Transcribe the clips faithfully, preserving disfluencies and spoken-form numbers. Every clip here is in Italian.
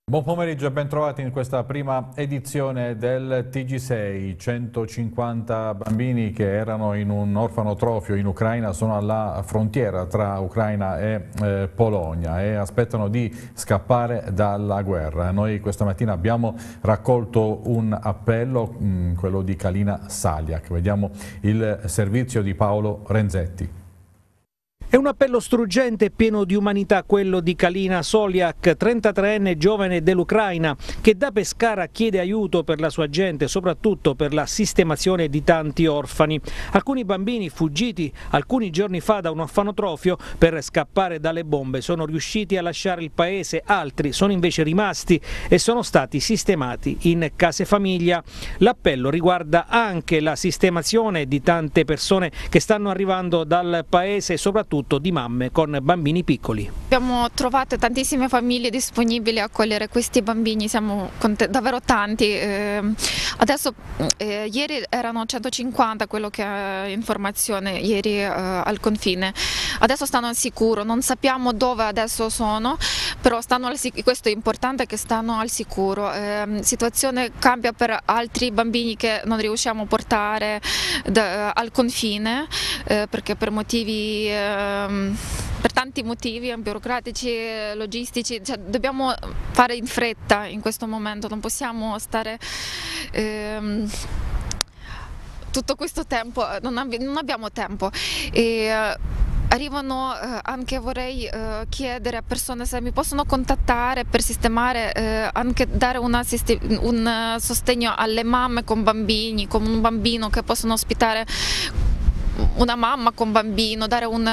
Buon pomeriggio e ben trovati in questa prima edizione del T G sei. centocinquanta bambini che erano in un orfanotrofio in Ucraina sono alla frontiera tra Ucraina e eh, Polonia e aspettano di scappare dalla guerra. Noi questa mattina abbiamo raccolto un appello, mh, quello di Kalina Saliak. Vediamo il servizio di Paolo Renzetti. È un appello struggente e pieno di umanità quello di Kalina Saliak, trentatreenne giovane dell'Ucraina, che da Pescara chiede aiuto per la sua gente, soprattutto per la sistemazione di tanti orfani. Alcuni bambini fuggiti alcuni giorni fa da un orfanotrofio per scappare dalle bombe sono riusciti a lasciare il paese, altri sono invece rimasti e sono stati sistemati in case famiglia. L'appello riguarda anche la sistemazione di tante persone che stanno arrivando dal paese, soprattutto di mamme con bambini piccoli. Abbiamo trovato tantissime famiglie disponibili a accogliere questi bambini, siamo davvero tanti. Eh, adesso eh, ieri erano centocinquanta, quello che è informazione ieri eh, al confine. Adesso stanno al sicuro, non sappiamo dove adesso sono, però stanno al sicuro. Questo è importante, che stanno al sicuro. Eh, situazione cambia per altri bambini che non riusciamo a portare da, al confine eh, perché per motivi eh, per tanti motivi burocratici, logistici, cioè, dobbiamo fare in fretta in questo momento, non possiamo stare ehm, tutto questo tempo, non, abbi non abbiamo tempo. E, arrivano eh, anche, vorrei eh, chiedere a persone se mi possono contattare per sistemare, eh, anche dare una, un sostegno alle mamme con bambini, con un bambino che possono ospitare una mamma con bambino, dare un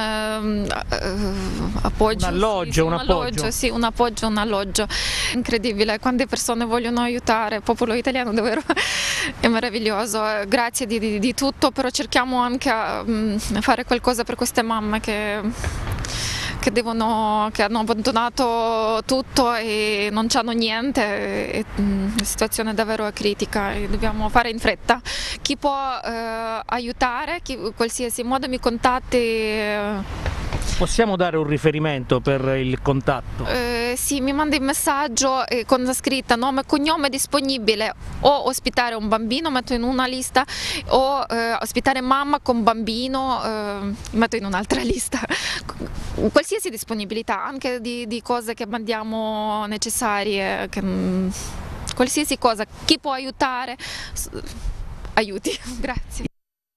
uh, appoggio, un alloggio, sì, sì, un, un appoggio. alloggio, sì, un appoggio, un alloggio. Incredibile, quante persone vogliono aiutare, il popolo italiano davvero è meraviglioso, grazie di, di, di tutto, però cerchiamo anche a um, fare qualcosa per queste mamme che Che, devono, che hanno abbandonato tutto e non hanno niente, e, mh, la situazione è davvero critica e dobbiamo fare in fretta. Chi può eh, aiutare, chi, qualsiasi modo mi contatti. Eh, Possiamo dare un riferimento per il contatto? Eh, sì, mi manda un messaggio eh, con la scritta nome e cognome disponibile, o ospitare un bambino, metto in una lista, o eh, ospitare mamma con bambino, eh, metto in un'altra lista. Qualsiasi disponibilità, anche di, di cose che mandiamo necessarie, che, mh, qualsiasi cosa, chi può aiutare, aiuti, grazie.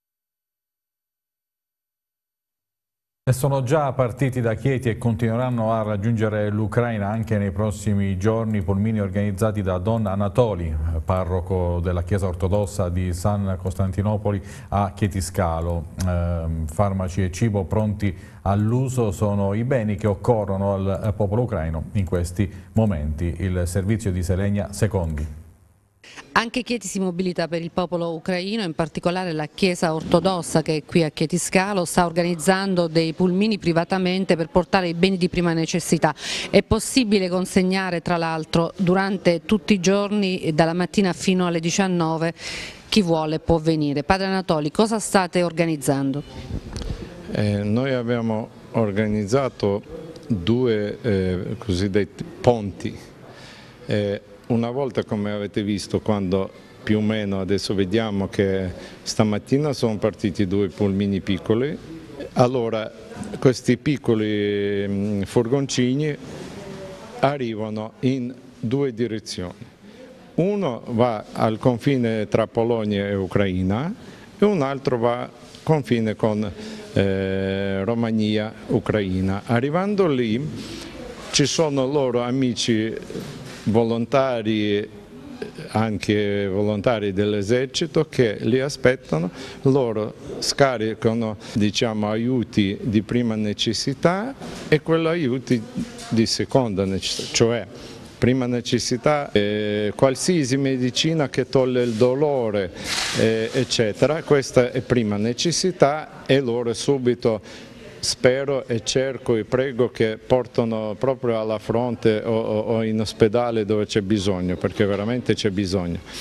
E sono già partiti da Chieti e continueranno a raggiungere l'Ucraina anche nei prossimi giorni pulmini organizzati da Don Anatoli, parroco della Chiesa ortodossa di San Costantinopoli a Chietiscalo. Eh, farmaci e cibo pronti all'uso sono i beni che occorrono al popolo ucraino in questi momenti. Il servizio di Selenia Secondi. Anche Chieti si mobilita per il popolo ucraino, in particolare la Chiesa ortodossa che è qui a Chietiscalo sta organizzando dei pulmini privatamente per portare i beni di prima necessità. È possibile consegnare tra l'altro durante tutti i giorni dalla mattina fino alle diciannove, chi vuole può venire. Padre Anatoli, cosa state organizzando? Eh, noi abbiamo organizzato due eh, cosiddetti ponti. Eh, Una volta, come avete visto, quando più o meno adesso vediamo che stamattina sono partiti due pulmini piccoli, allora questi piccoli furgoncini arrivano in due direzioni. Uno va al confine tra Polonia e Ucraina e un altro va al confine con eh, Romania, Ucraina. Arrivando lì ci sono loro amici volontari, anche volontari dell'esercito, che li aspettano, loro scaricano, diciamo, aiuti di prima necessità e quelli aiuti di seconda necessità, cioè prima necessità, eh, qualsiasi medicina che toglie il dolore, eh, eccetera, questa è prima necessità e loro subito spero e cerco e prego che portano proprio alla fronte o, o in ospedale dove c'è bisogno, perché veramente c'è bisogno.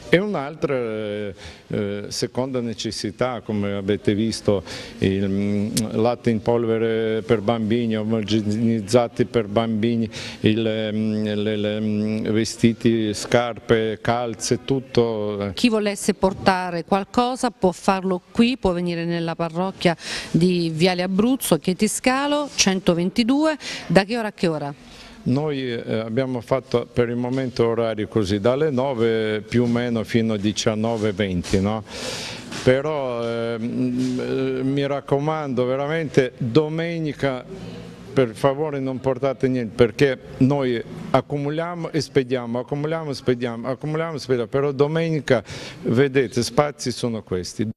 E un'altra eh, seconda necessità, come avete visto, il mh, latte in polvere per bambini, omogenizzati per bambini, il, mh, le, le, mh, vestiti, scarpe, calze, tutto. Chi volesse portare qualcosa può farlo qui, può venire nella parrocchia di Viale Abruzzo, Chieti Scalo, centoventidue, da che ora a che ora? Noi eh, abbiamo fatto per il momento orari così, dalle nove più o meno fino a diciannove e venti, no? Però eh, mi raccomando veramente domenica per favore non portate niente, perché noi accumuliamo e spediamo, accumuliamo e spediamo, accumuliamo e spediamo, però domenica vedete spazi sono questi.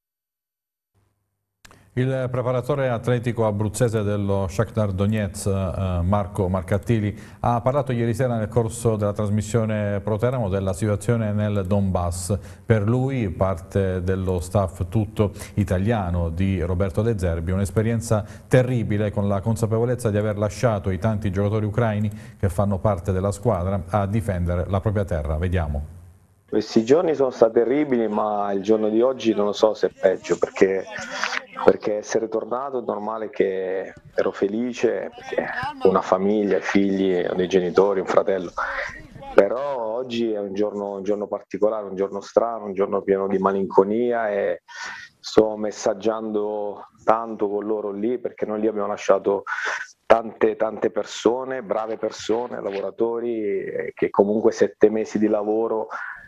Il preparatore atletico abruzzese dello Shakhtar Donetsk, eh, Marco Marcattili, ha parlato ieri sera nel corso della trasmissione Pro Teramo della situazione nel Donbass. Per lui, parte dello staff tutto italiano di Roberto De Zerbi, un'esperienza terribile con la consapevolezza di aver lasciato i tanti giocatori ucraini che fanno parte della squadra a difendere la propria terra. Vediamo. Questi giorni sono stati terribili, ma il giorno di oggi non lo so se è peggio, perché, perché essere tornato è normale che ero felice, perché ho una famiglia, figli, ho dei genitori, un fratello, però oggi è un giorno, un giorno particolare, un giorno strano, un giorno pieno di malinconia e sto messaggiando tanto con loro lì, perché noi lì abbiamo lasciato tante tante persone, brave persone, lavoratori che comunque sette mesi di lavoro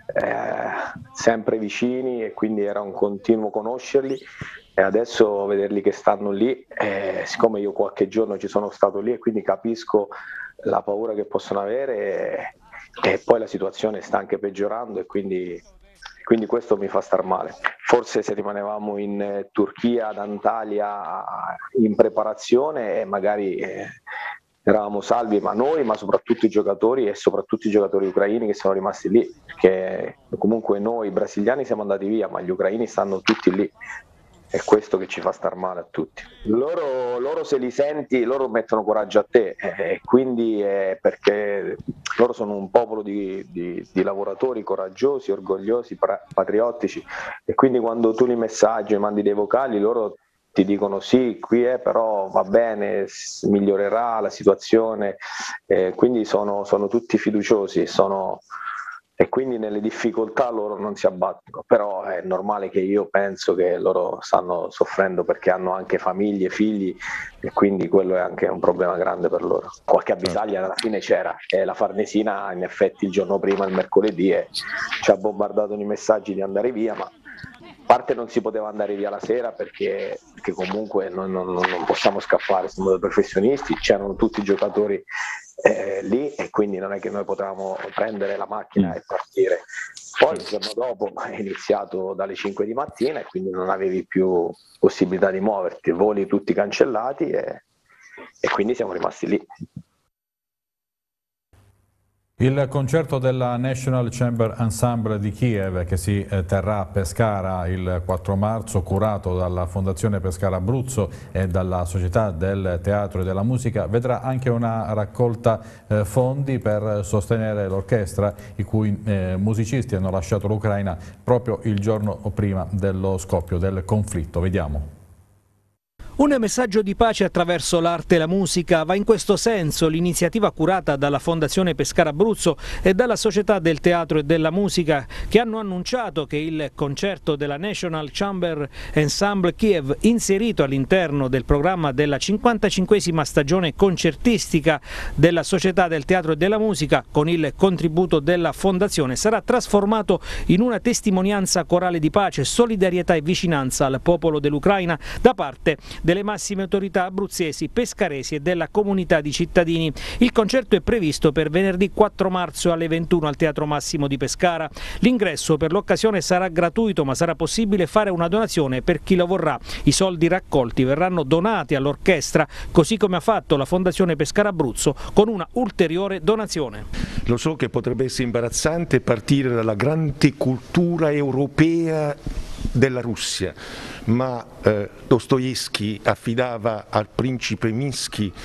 Eh, sempre vicini, e quindi era un continuo conoscerli, e adesso vederli che stanno lì, eh, siccome io qualche giorno ci sono stato lì e quindi capisco la paura che possono avere, e, e poi la situazione sta anche peggiorando, e quindi, quindi questo mi fa star male. Forse se rimanevamo in eh, Turchia, ad Antalya, in preparazione, e magari eh, eravamo salvi, ma noi, ma soprattutto i giocatori, e soprattutto i giocatori ucraini che sono rimasti lì, perché comunque noi brasiliani siamo andati via, ma gli ucraini stanno tutti lì, è questo che ci fa star male a tutti. Loro, loro se li senti, loro mettono coraggio a te, e quindi è perché loro sono un popolo di, di, di lavoratori coraggiosi, orgogliosi, patriottici, e quindi quando tu li messaggi e mandi dei vocali, loro ti dicono sì, qui è, però va bene, migliorerà la situazione, eh, quindi sono, sono tutti fiduciosi, sono, e quindi nelle difficoltà loro non si abbattono, però è normale che io penso che loro stanno soffrendo perché hanno anche famiglie, figli, e quindi quello è anche un problema grande per loro. Qualche avvisaglia alla fine c'era, e la Farnesina in effetti il giorno prima, il mercoledì, e ci ha bombardato i messaggi di andare via, ma a parte non si poteva andare via la sera perché, perché comunque non, non, non possiamo scappare, siamo dei professionisti, c'erano tutti i giocatori eh, lì, e quindi non è che noi potevamo prendere la macchina e partire. Poi il giorno dopo è iniziato dalle cinque di mattina, e quindi non avevi più possibilità di muoverti, voli tutti cancellati, e, e quindi siamo rimasti lì. Il concerto della National Chamber Ensemble di Kiev, che si terrà a Pescara il quattro marzo, curato dalla Fondazione Pescara Abruzzo e dalla Società del Teatro e della Musica, vedrà anche una raccolta eh, fondi per sostenere l'orchestra, i cui eh, musicisti hanno lasciato l'Ucraina proprio il giorno prima dello scoppio del conflitto. Vediamo. Un messaggio di pace attraverso l'arte e la musica. Va in questo senso l'iniziativa curata dalla Fondazione Pescara Abruzzo e dalla Società del Teatro e della Musica, che hanno annunciato che il concerto della National Chamber Ensemble Kiev, inserito all'interno del programma della cinquantacinquesima stagione concertistica della Società del Teatro e della Musica, con il contributo della Fondazione, sarà trasformato in una testimonianza corale di pace, solidarietà e vicinanza al popolo dell'Ucraina da parte delle massime autorità abruzzesi, pescaresi e della comunità di cittadini. Il concerto è previsto per venerdì quattro marzo alle ventuno al Teatro Massimo di Pescara. L'ingresso per l'occasione sarà gratuito, ma sarà possibile fare una donazione per chi lo vorrà. I soldi raccolti verranno donati all'orchestra, così come ha fatto la Fondazione Pescara Abruzzo con una ulteriore donazione. Lo so che potrebbe essere imbarazzante partire dalla grande cultura europea della Russia, ma eh, Dostoevskij affidava al principe Minsky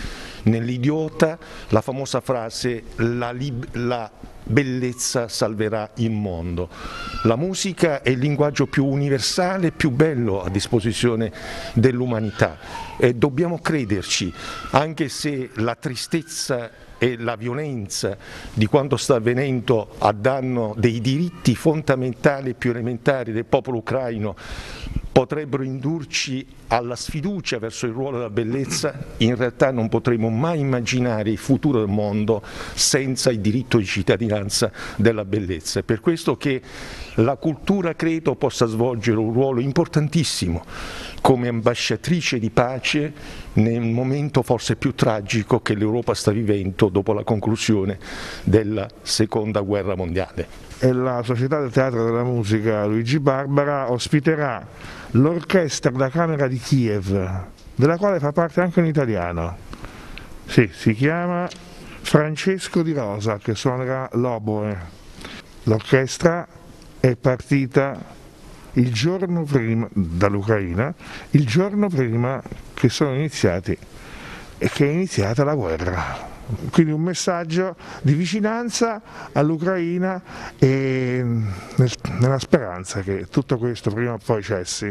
nell'idiota la famosa frase la, la bellezza salverà il mondo. La musica è il linguaggio più universale e più bello a disposizione dell'umanità e dobbiamo crederci, anche se la tristezza e la violenza di quanto sta avvenendo a danno dei diritti fondamentali e più elementari del popolo ucraino potrebbero indurci alla sfiducia verso il ruolo della bellezza, in realtà non potremo mai immaginare il futuro del mondo senza il diritto di cittadinanza della bellezza. È per questo che la cultura credo possa svolgere un ruolo importantissimo come ambasciatrice di pace nel momento forse più tragico che l'Europa sta vivendo dopo la conclusione della Seconda Guerra Mondiale. E la Società del Teatro della Musica Luigi Barbara ospiterà l'orchestra da camera di Kiev, della quale fa parte anche un italiano. Sì, si chiama Francesco Di Rosa, che suonerà l'oboe. L'orchestra è partita il giorno prima dall'Ucraina, il giorno prima che sono iniziati e che è iniziata la guerra. Quindi un messaggio di vicinanza all'Ucraina e nel, nella speranza che tutto questo prima o poi cessi.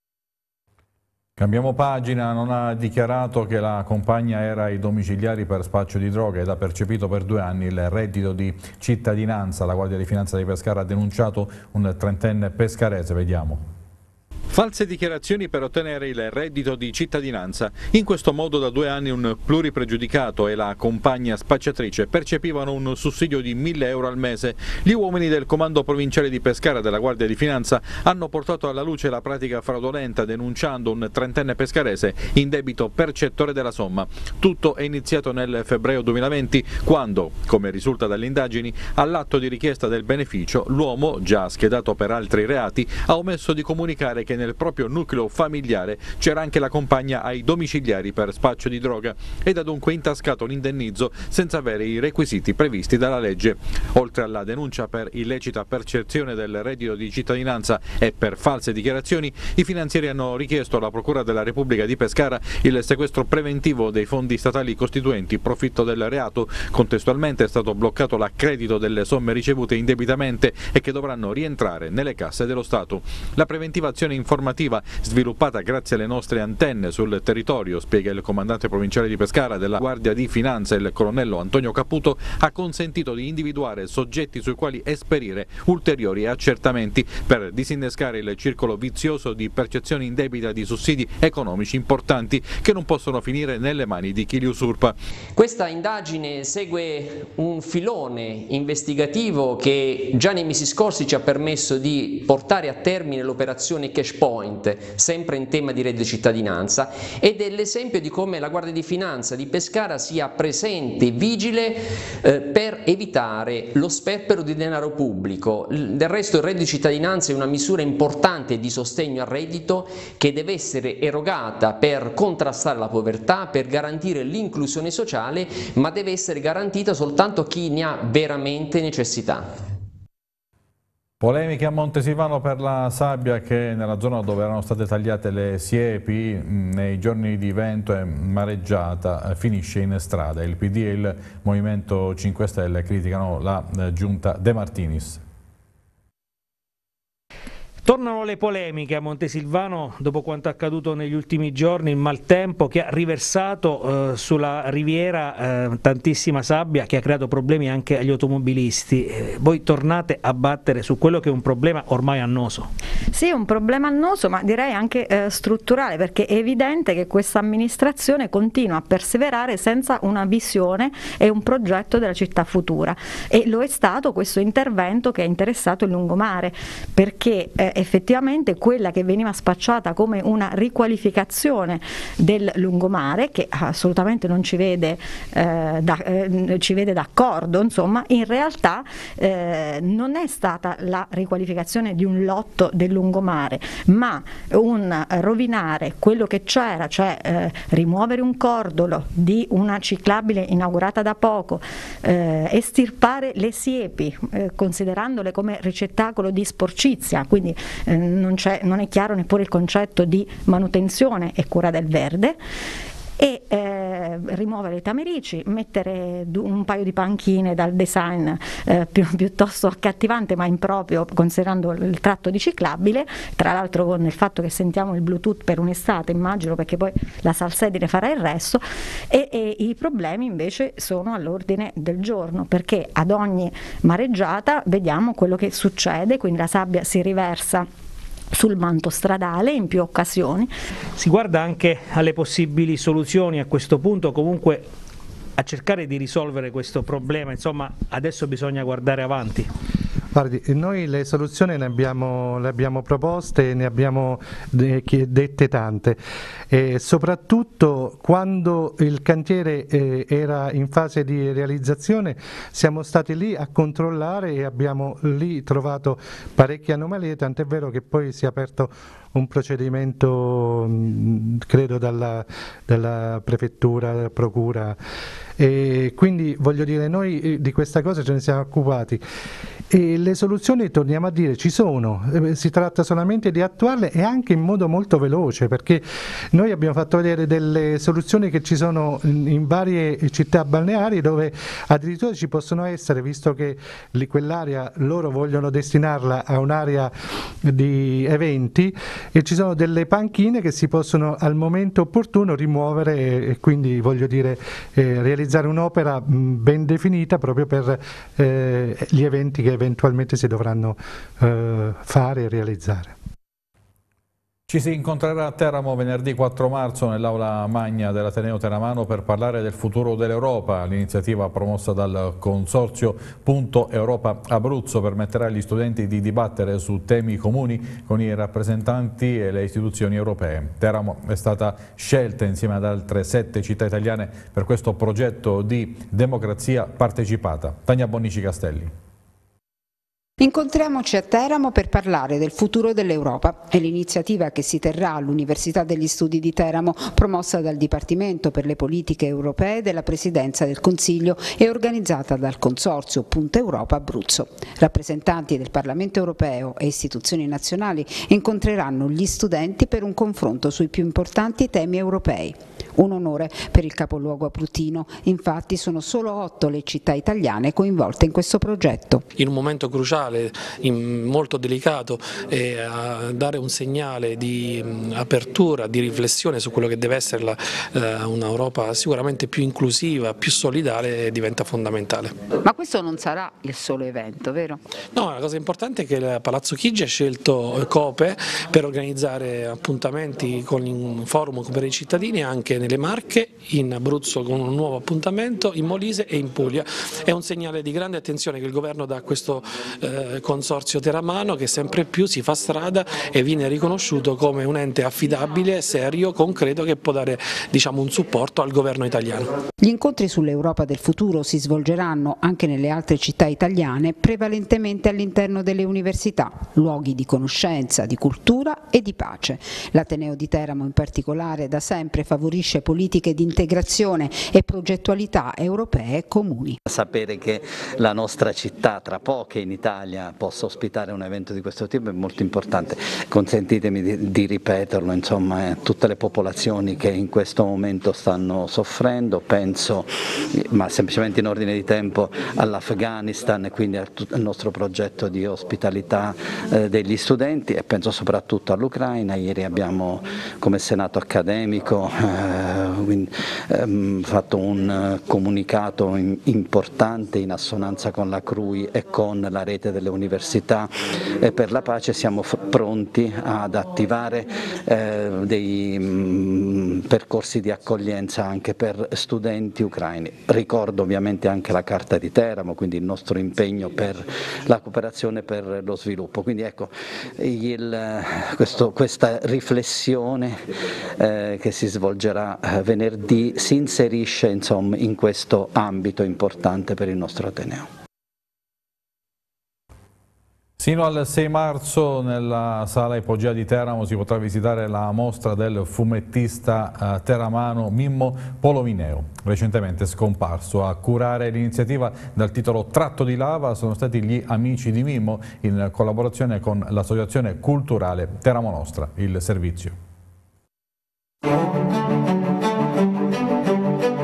Cambiamo pagina, non ha dichiarato che la compagna era ai domiciliari per spaccio di droga ed ha percepito per due anni il reddito di cittadinanza. La Guardia di Finanza di Pescara ha denunciato un trentenne pescarese, vediamo. False dichiarazioni per ottenere il reddito di cittadinanza. In questo modo da due anni un pluripregiudicato e la compagna spacciatrice percepivano un sussidio di mille euro al mese. Gli uomini del comando provinciale di Pescara della Guardia di Finanza hanno portato alla luce la pratica fraudolenta denunciando un trentenne pescarese in debito percettore della somma. Tutto è iniziato nel febbraio duemilaventi quando, come risulta dalle indagini, all'atto di richiesta del beneficio l'uomo, già schedato per altri reati, ha omesso di comunicare che nel proprio nucleo familiare c'era anche la compagna ai domiciliari per spaccio di droga ed ha dunque intascato un indennizzo senza avere i requisiti previsti dalla legge. Oltre alla denuncia per illecita percezione del reddito di cittadinanza e per false dichiarazioni, i finanzieri hanno richiesto alla Procura della Repubblica di Pescara il sequestro preventivo dei fondi statali costituenti profitto del reato. Contestualmente è stato bloccato l'accredito delle somme ricevute indebitamente e che dovranno rientrare nelle casse dello Stato. La preventivazione informativa sviluppata grazie alle nostre antenne sul territorio, spiega il comandante provinciale di Pescara della Guardia di Finanza, il colonnello Antonio Caputo, ha consentito di individuare soggetti sui quali esperire ulteriori accertamenti per disinnescare il circolo vizioso di percezioni indebita di sussidi economici importanti che non possono finire nelle mani di chi li usurpa. Questa indagine segue un filone investigativo che già nei mesi scorsi ci ha permesso di portare a termine l'operazione Cash Point, sempre in tema di reddito di cittadinanza, ed è l'esempio di come la Guardia di Finanza di Pescara sia presente e vigile eh, per evitare lo sperpero di denaro pubblico. Del resto il reddito di cittadinanza è una misura importante di sostegno al reddito che deve essere erogata per contrastare la povertà, per garantire l'inclusione sociale, ma deve essere garantita soltanto a chi ne ha veramente necessità. Polemiche a Montesilvano per la sabbia che nella zona dove erano state tagliate le siepi nei giorni di vento e mareggiata finisce in strada. Il P D e il Movimento cinque Stelle criticano la giunta De Martinis. Tornano le polemiche a Montesilvano dopo quanto accaduto negli ultimi giorni, il maltempo che ha riversato eh, sulla riviera eh, tantissima sabbia che ha creato problemi anche agli automobilisti. Eh, voi tornate a battere su quello che è un problema ormai annoso. Sì, un problema annoso, ma direi anche eh, strutturale, perché è evidente che questa amministrazione continua a perseverare senza una visione e un progetto della città futura, e lo è stato questo intervento che ha interessato il lungomare, perché eh, effettivamente quella che veniva spacciata come una riqualificazione del lungomare, che assolutamente non ci vede, eh, da, eh, ci vede d'accordo, insomma, in realtà eh, non è stata la riqualificazione di un lotto del lungomare, ma un rovinare quello che c'era, cioè eh, rimuovere un cordolo di una ciclabile inaugurata da poco, eh, estirpare le siepi, eh, considerandole come ricettacolo di sporcizia, quindi eh, non, c'è, non è chiaro neppure il concetto di manutenzione e cura del verde. E eh, eh, rimuovere i tamerici, mettere un paio di panchine dal design eh, più, piuttosto accattivante ma improprio considerando il tratto di ciclabile, tra l'altro con il fatto che sentiamo il Bluetooth per un'estate, immagino, perché poi la salsedine farà il resto, e, e i problemi invece sono all'ordine del giorno, perché ad ogni mareggiata vediamo quello che succede, quindi la sabbia si riversa sul manto stradale in più occasioni. Si guarda anche alle possibili soluzioni a questo punto, comunque a cercare di risolvere questo problema, insomma adesso bisogna guardare avanti. Guardi, noi le soluzioni le abbiamo, le abbiamo proposte, ne abbiamo dette tante, e soprattutto quando il cantiere eh, era in fase di realizzazione siamo stati lì a controllare e abbiamo lì trovato parecchie anomalie, tant'è vero che poi si è aperto un procedimento credo dalla, dalla prefettura, dalla procura, e quindi voglio dire, noi di questa cosa ce ne siamo occupati e le soluzioni, torniamo a dire, ci sono, si tratta solamente di attuarle e anche in modo molto veloce, perché noi abbiamo fatto vedere delle soluzioni che ci sono in varie città balneari dove addirittura ci possono essere, visto che quell'area loro vogliono destinarla a un'area di eventi, e ci sono delle panchine che si possono al momento opportuno rimuovere e, e quindi voglio dire eh, realizzare un'opera ben definita proprio per eh, gli eventi che eventualmente si dovranno eh, fare e realizzare. Ci si incontrerà a Teramo venerdì quattro marzo nell'aula magna dell'Ateneo Teramano per parlare del futuro dell'Europa. L'iniziativa promossa dal consorzio Punto Europa Abruzzo permetterà agli studenti di dibattere su temi comuni con i rappresentanti e le istituzioni europee. Teramo è stata scelta insieme ad altre sette città italiane per questo progetto di democrazia partecipata. Tania Bonnici Castelli. Incontriamoci a Teramo per parlare del futuro dell'Europa. È l'iniziativa che si terrà all'Università degli Studi di Teramo, promossa dal Dipartimento per le Politiche Europee della Presidenza del Consiglio e organizzata dal Consorzio Punto Europa Abruzzo. Rappresentanti del Parlamento Europeo e istituzioni nazionali incontreranno gli studenti per un confronto sui più importanti temi europei. Un onore per il capoluogo abruzino, infatti sono solo otto le città italiane coinvolte in questo progetto. In un momento cruciale, in, molto delicato, e a dare un segnale di mh, apertura, di riflessione su quello che deve essere la, eh, un'Europa sicuramente più inclusiva, più solidale, diventa fondamentale. Ma questo non sarà il solo evento, vero? No, la cosa importante è che il Palazzo Chigi ha scelto COPE per organizzare appuntamenti con un forum per i cittadini anche nelle Marche, in Abruzzo con un nuovo appuntamento, in Molise e in Puglia. È un segnale di grande attenzione che il governo dà a questo eh, consorzio teramano, che sempre più si fa strada e viene riconosciuto come un ente affidabile, serio, concreto, che può dare, diciamo, un supporto al governo italiano. Gli incontri sull'Europa del futuro si svolgeranno anche nelle altre città italiane, prevalentemente all'interno delle università, luoghi di conoscenza, di cultura e di pace. L'Ateneo di Teramo in particolare da sempre favorisce politiche di integrazione e progettualità europee comuni. Sapere che la nostra città, tra poche in Italia, possa ospitare un evento di questo tipo è molto importante. Consentitemi di, di ripeterlo, insomma, eh, tutte le popolazioni che in questo momento stanno soffrendo, penso, ma semplicemente in ordine di tempo, all'Afghanistan e quindi al, al nostro progetto di ospitalità eh, degli studenti, e penso soprattutto all'Ucraina. Ieri abbiamo come Senato accademico eh, Quindi, ehm, fatto un uh, comunicato in, importante in assonanza con la C R U I e con la rete delle università e per la pace. Siamo pronti ad attivare eh, dei mh, percorsi di accoglienza anche per studenti ucraini. Ricordo ovviamente anche la Carta di Teramo, quindi il nostro impegno per la cooperazione per lo sviluppo. Quindi ecco, il, questo, questa riflessione eh, che si svolgerà venerdì si inserisce, insomma, in questo ambito importante per il nostro Ateneo. Sino al sei marzo nella Sala Ipogea di Teramo si potrà visitare la mostra del fumettista eh, teramano Mimmo Polomineo, recentemente scomparso. A curare l'iniziativa dal titolo Tratto di lava sono stati gli amici di Mimmo in collaborazione con l'associazione culturale Teramo Nostra, il servizio.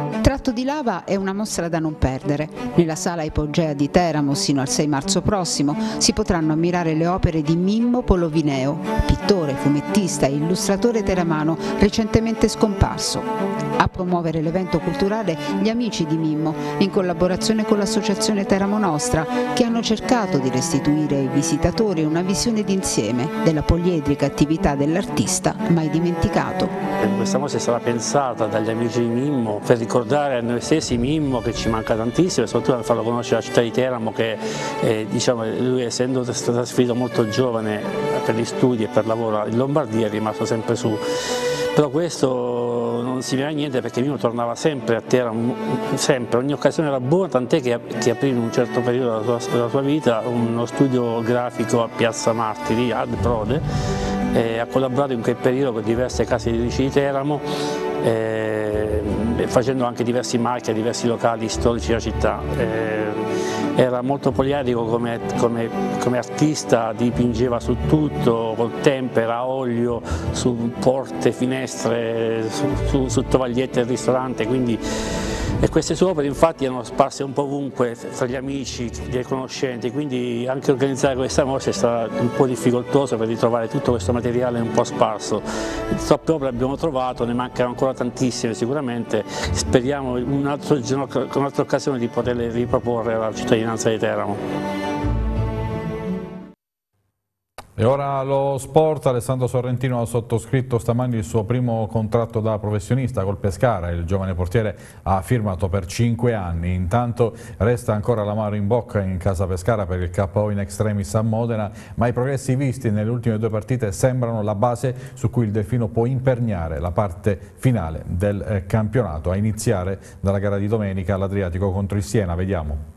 Lava è una mostra da non perdere. Nella sala Ipogea di Teramo sino al sei marzo prossimo si potranno ammirare le opere di Mimmo Polovineo, pittore, fumettista e illustratore teramano recentemente scomparso. A promuovere l'evento culturale gli amici di Mimmo, in collaborazione con l'associazione Teramo Nostra, che hanno cercato di restituire ai visitatori una visione d'insieme della poliedrica attività dell'artista mai dimenticato. Questa mostra è stata pensata dagli amici di Mimmo per ricordare a noi stessi Mimmo, che ci manca tantissimo, e soprattutto per farlo conoscere la città di Teramo, che eh, diciamo, lui, essendo stato trasferito molto giovane per gli studi e per lavoro in Lombardia, è rimasto sempre su. Però questo non significa niente, perché Mimmo tornava sempre a Teramo, sempre, ogni occasione era buona, tant'è che, che aprì in un certo periodo della sua, della sua vita uno studio grafico a Piazza Martiri, Ad Prode, e ha collaborato in quel periodo con diverse case editrici di Teramo, eh, facendo anche diversi marchi a diversi locali storici della città. Eh, era molto poliedrico come, come, come artista, dipingeva su tutto, col tempera, olio, su porte, finestre, su, su, su tovagliette del ristorante, quindi. E queste sue opere infatti erano sparse un po' ovunque tra gli amici, dei conoscenti, quindi anche organizzare questa mostra è stato un po' difficoltoso per ritrovare tutto questo materiale un po' sparso. Troppe opere abbiamo trovato, ne mancano ancora tantissime sicuramente, speriamo in un altro giorno, con un'altra occasione di poterle riproporre alla cittadinanza di Teramo. E ora lo sport. Alessandro Sorrentino ha sottoscritto stamani il suo primo contratto da professionista col Pescara. Il giovane portiere ha firmato per cinque anni. Intanto resta ancora l'amaro in bocca in casa Pescara per il K O in extremis a Modena, ma i progressi visti nelle ultime due partite sembrano la base su cui il Delfino può imperniare la parte finale del campionato, a iniziare dalla gara di domenica all'Adriatico contro il Siena. Vediamo.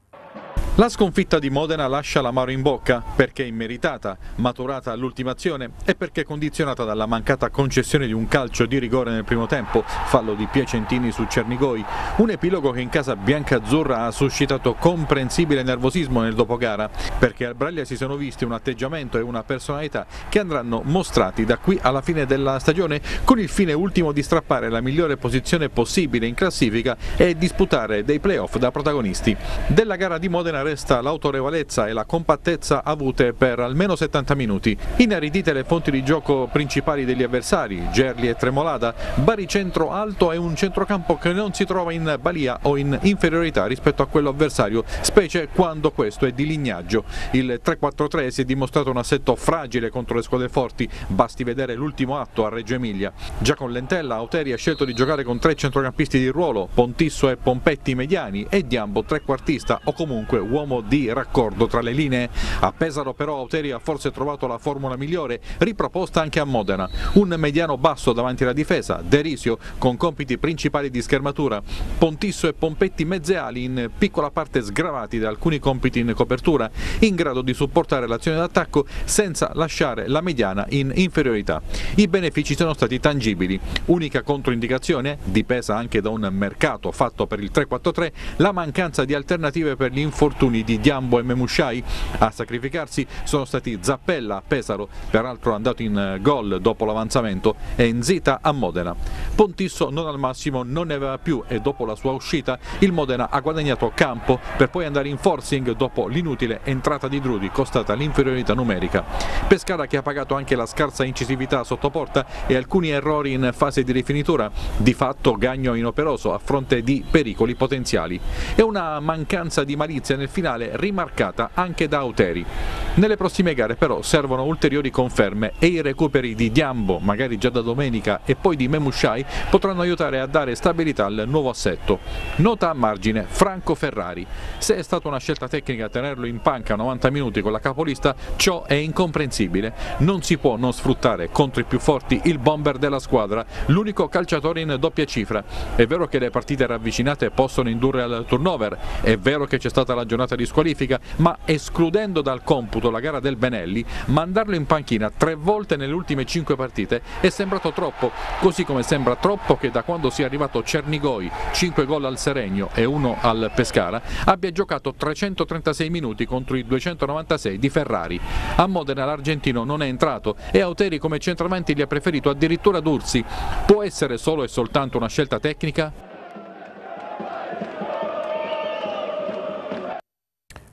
La sconfitta di Modena lascia l'amaro in bocca perché immeritata, maturata all'ultimazione e perché condizionata dalla mancata concessione di un calcio di rigore nel primo tempo, fallo di Piacentini su Cernigoi, un epilogo che in casa biancazzurra ha suscitato comprensibile nervosismo nel dopogara, perché al Braglia si sono visti un atteggiamento e una personalità che andranno mostrati da qui alla fine della stagione, con il fine ultimo di strappare la migliore posizione possibile in classifica e disputare dei playoff da protagonisti. Della gara di Modena resta l'autorevolezza e la compattezza avute per almeno settanta minuti. Inaridite le fonti di gioco principali degli avversari, Gerli e Tremolada, baricentro alto e un centrocampo che non si trova in balia o in inferiorità rispetto a quello avversario, specie quando questo è di lignaggio. Il tre quattro tre si è dimostrato un assetto fragile contro le squadre forti, basti vedere l'ultimo atto a Reggio Emilia. Già con Lentella, Auteri ha scelto di giocare con tre centrocampisti di ruolo, Pontisso e Pompetti mediani e Diambo trequartista o comunque uomo di raccordo tra le linee. A Pesaro però Auteri ha forse trovato la formula migliore, riproposta anche a Modena. Un mediano basso davanti alla difesa, Derisio con compiti principali di schermatura, Pontisso e Pompetti mezzeali in piccola parte sgravati da alcuni compiti in copertura, in grado di supportare l'azione d'attacco senza lasciare la mediana in inferiorità. I benefici sono stati tangibili. Unica controindicazione, dipesa anche da un mercato fatto per il tre quattro tre, la mancanza di alternative per gli infortuni di Diambo e Memusciai. A sacrificarsi sono stati Zappella a Pesaro, peraltro andato in gol dopo l'avanzamento, e Nzita a Modena. Pontisso non al massimo non ne aveva più e dopo la sua uscita il Modena ha guadagnato campo per poi andare in forcing dopo l'inutile entrata di Drudi costata l'inferiorità numerica. Pescara che ha pagato anche la scarsa incisività sotto porta e alcuni errori in fase di rifinitura, di fatto Gagno inoperoso a fronte di pericoli potenziali, e una mancanza di malizia nel finale rimarcata anche da Auteri. Nelle prossime gare però servono ulteriori conferme e i recuperi di Diambo, magari già da domenica, e poi di Memusciai potranno aiutare a dare stabilità al nuovo assetto. Nota a margine Franco Ferrari. Se è stata una scelta tecnica tenerlo in panca novanta minuti con la capolista, ciò è incomprensibile. Non si può non sfruttare contro i più forti il bomber della squadra, l'unico calciatore in doppia cifra. È vero che le partite ravvicinate possono indurre al turnover, è vero che c'è stata la giornata di squalifica, ma escludendo dal computo la gara del Benelli, mandarlo in panchina tre volte nelle ultime cinque partite è sembrato troppo, così come sembra troppo che da quando sia arrivato Cernigoi, cinque gol al Seregno e uno al Pescara, abbia giocato trecentotrentasei minuti contro i duecentonovantasei di Ferrari. A Modena l'argentino non è entrato e Auteri come centravanti gli ha preferito addirittura D'Ursi. Può essere solo e soltanto una scelta tecnica?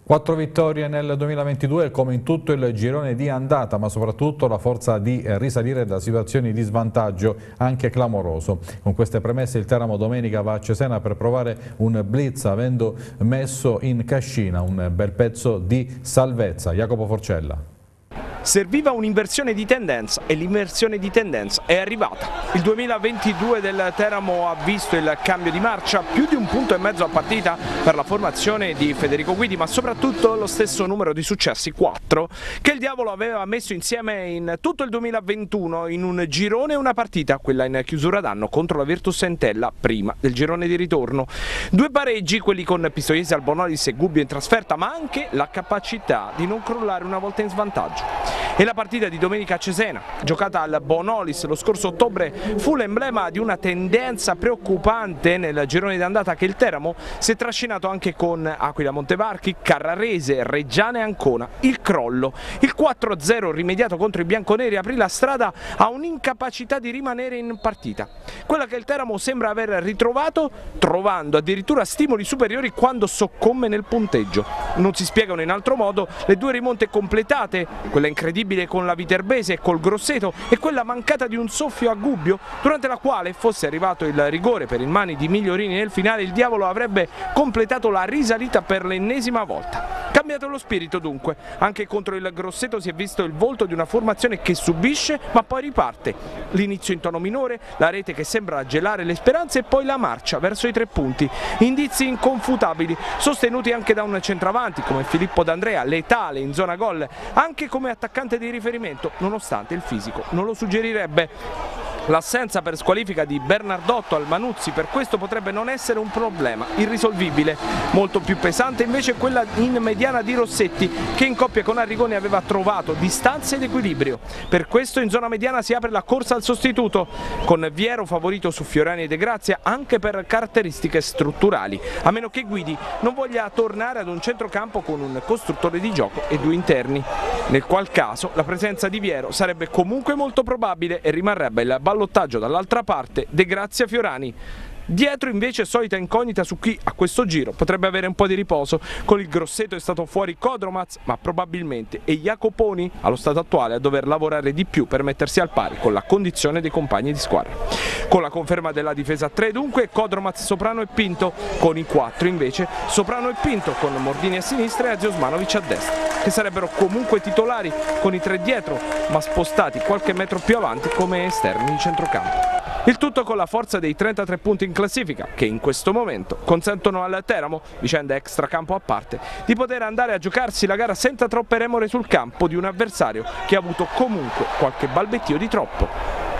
Quattro vittorie nel duemilaventidue come in tutto il girone di andata, ma soprattutto la forza di risalire da situazioni di svantaggio anche clamoroso. Con queste premesse il Teramo domenica va a Cesena per provare un blitz avendo messo in cascina un bel pezzo di salvezza. Jacopo Forcella. Serviva un'inversione di tendenza e l'inversione di tendenza è arrivata. Il duemilaventidue del Teramo ha visto il cambio di marcia, più di un punto e mezzo a partita per la formazione di Federico Guidi, ma soprattutto lo stesso numero di successi, quattro, che il Diavolo aveva messo insieme in tutto il duemilaventuno in un girone e una partita, quella in chiusura d'anno contro la Virtus Entella, prima del girone di ritorno. Due pareggi, quelli con Pistoiese, Albonolis e Gubbio in trasferta, ma anche la capacità di non crollare una volta in svantaggio. E la partita di domenica a Cesena, giocata al Bonolis lo scorso ottobre, fu l'emblema di una tendenza preoccupante nel girone d'andata che il Teramo si è trascinato anche con Aquila Montevarchi, Carrarese, Reggiana e Ancona. Il crollo. Il quattro a zero rimediato contro i bianconeri aprì la strada a un'incapacità di rimanere in partita. Quella che il Teramo sembra aver ritrovato, trovando addirittura stimoli superiori quando soccomme nel punteggio. Non si spiegano in altro modo le due rimonte completate, quella incredibile con la Viterbese e col Grosseto e quella mancata di un soffio a Gubbio, durante la quale, fosse arrivato il rigore per il Mani di Migliorini nel finale, il Diavolo avrebbe completato la risalita per l'ennesima volta. Cambiato lo spirito dunque, anche contro il Grosseto si è visto il volto di una formazione che subisce ma poi riparte. L'inizio in tono minore, la rete che sembra gelare le speranze e poi la marcia verso i tre punti. Indizi inconfutabili, sostenuti anche da un centravanti come Filippo D'Andrea, letale in zona gol, anche come attaccante di riferimento, nonostante il fisico non lo suggerirebbe. L'assenza per squalifica di Bernardotto al Manuzzi per questo potrebbe non essere un problema irrisolvibile. Molto più pesante invece è quella in mediana di Rossetti, che in coppia con Arrigoni aveva trovato distanza ed equilibrio. Per questo in zona mediana si apre la corsa al sostituto, con Viero favorito su Fiorani e De Grazia anche per caratteristiche strutturali, a meno che Guidi non voglia tornare ad un centrocampo con un costruttore di gioco e due interni, nel qual caso la presenza di Viero sarebbe comunque molto probabile e rimarrebbe il ballottaggio dall'altra parte De Grazia Fiorani. Dietro invece solita incognita su chi a questo giro potrebbe avere un po' di riposo. Con il Grosseto è stato fuori Kodromaz, ma probabilmente è Jacoponi allo stato attuale a dover lavorare di più per mettersi al pari con la condizione dei compagni di squadra. Con la conferma della difesa a tre dunque Kodromaz, Soprano e Pinto, con i quattro invece Soprano e Pinto con Mordini a sinistra e Aziosmanovic a destra, che sarebbero comunque titolari con i tre dietro ma spostati qualche metro più avanti come esterni di centrocampo. Il tutto con la forza dei trentatré punti in classifica che in questo momento consentono al Teramo, vicenda extracampo a parte, di poter andare a giocarsi la gara senza troppe remore sul campo di un avversario che ha avuto comunque qualche balbettio di troppo.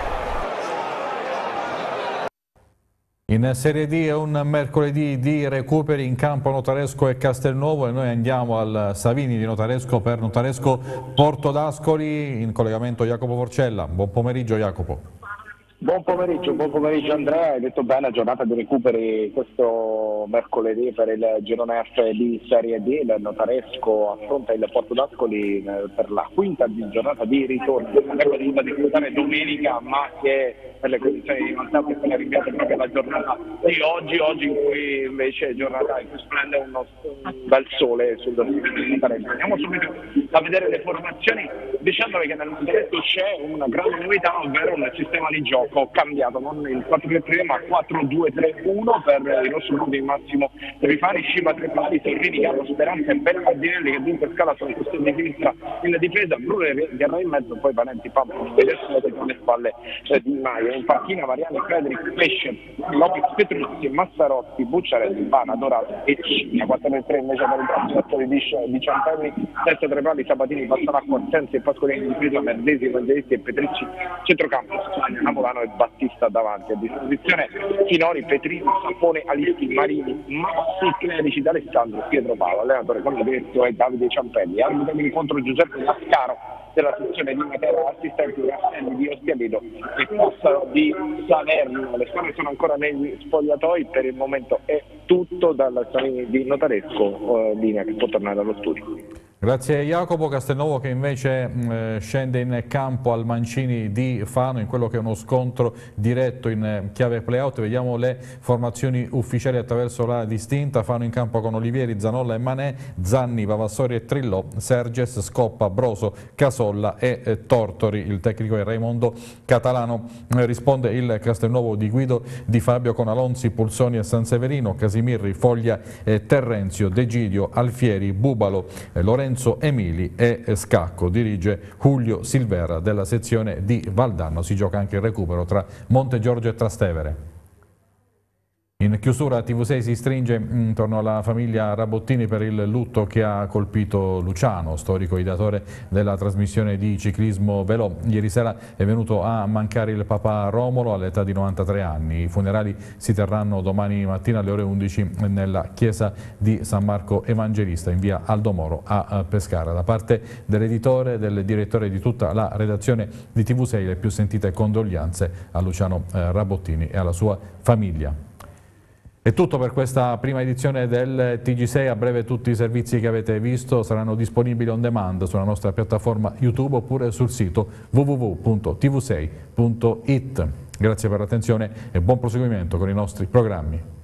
In Serie D è un mercoledì di recuperi in campo Notaresco e Castelnuovo e noi andiamo al Savini di Notaresco per Notaresco Porto d'Ascoli, in collegamento Jacopo Forcella. Buon pomeriggio Jacopo. Buon pomeriggio, buon pomeriggio Andrea, hai detto bene, giornata di recuperi questo mercoledì per il girone F di Serie D. Il Notaresco affronta il Porto d'Ascoli per la quinta giornata di ritorno, sarebbe dovuta disputare domenica ma che per le condizioni di vantaggio è stata rinviata proprio alla giornata di oggi, oggi in cui invece è giornata in cui splende uno, un bel sole sul Notaresco. Andiamo subito a vedere le formazioni dicendovi che nel Notaresco c'è una grande novità, ovvero un sistema di gioco cambiato, non il quattro tre tre ma quattro due tre uno per i rossoblu, Massimo Rifani, Sciva Trepali, Sorrini, Carlo Speranza e Bernardinelli che dunque scala sulla questione di sinistra in difesa, Bruneri, Gherra in mezzo, poi Valenti, Pamponi e adesso con le spalle eh, di Maio. In panchina Mariani, Frederic, Pesce, Lopez, Petruzzi, Massarotti, Bucciarelli, Bana, Dorato e Cigna. Quattro tre tre invece per il calciatore di, di Ciampelli, Testa Trepali, Sabatini, Passalacqua, Sensi e Pascolini in difesa, Merdesi, Evangelisti e Petricci, centrocampo, Napolano e Battista davanti. A disposizione Finori, Petrino, Sapone, Alisti, Marini, Massi, Clerici, D'Alessandro, Pietro Paolo. Allenatore con diretto è Davide Ciampelli. Arbitro incontro Giuseppe Lascaro della sezione di Matera, assistente Raffaelli di Ostiavedo e Passaro di Salerno. Le squadre sono ancora negli spogliatoi, per il momento è tutto dalla Savini di Notaresco, eh, linea che può tornare allo studio. Grazie Jacopo. Castelnuovo che invece eh, scende in campo al Mancini di Fano in quello che è uno scontro diretto in eh, chiave play-out. Vediamo le formazioni ufficiali attraverso la distinta. Fano in campo con Olivieri, Zanolla e Manè, Zanni, Vavassori e Trillò, Serges, Scoppa, Broso, Casolla e eh, Tortori. Il tecnico è Raimondo Catalano. Eh, risponde il Castelnuovo di Guido Di Fabio con Alonzi, Pulsoni e Sanseverino, Casimirri, Foglia, eh, Terrenzio, Degidio, Alfieri, Bubalo, eh, Lorenzo Emili e Scacco. Dirige Julio Silvera della sezione di Valdanno. Si gioca anche il recupero tra Montegiorgio e Trastevere. In chiusura T V sei si stringe intorno alla famiglia Rabottini per il lutto che ha colpito Luciano, storico ideatore della trasmissione di ciclismo velò. Ieri sera è venuto a mancare il papà Romolo all'età di novantatré anni. I funerali si terranno domani mattina alle ore undici nella chiesa di San Marco Evangelista in via Aldo Moro a Pescara. Da parte dell'editore, del direttore e di tutta la redazione di T V sei le più sentite condoglianze a Luciano Rabottini e alla sua famiglia. È tutto per questa prima edizione del T G sei. A breve tutti i servizi che avete visto saranno disponibili on demand sulla nostra piattaforma YouTube oppure sul sito w w w punto t v sei punto it. Grazie per l'attenzione e buon proseguimento con i nostri programmi.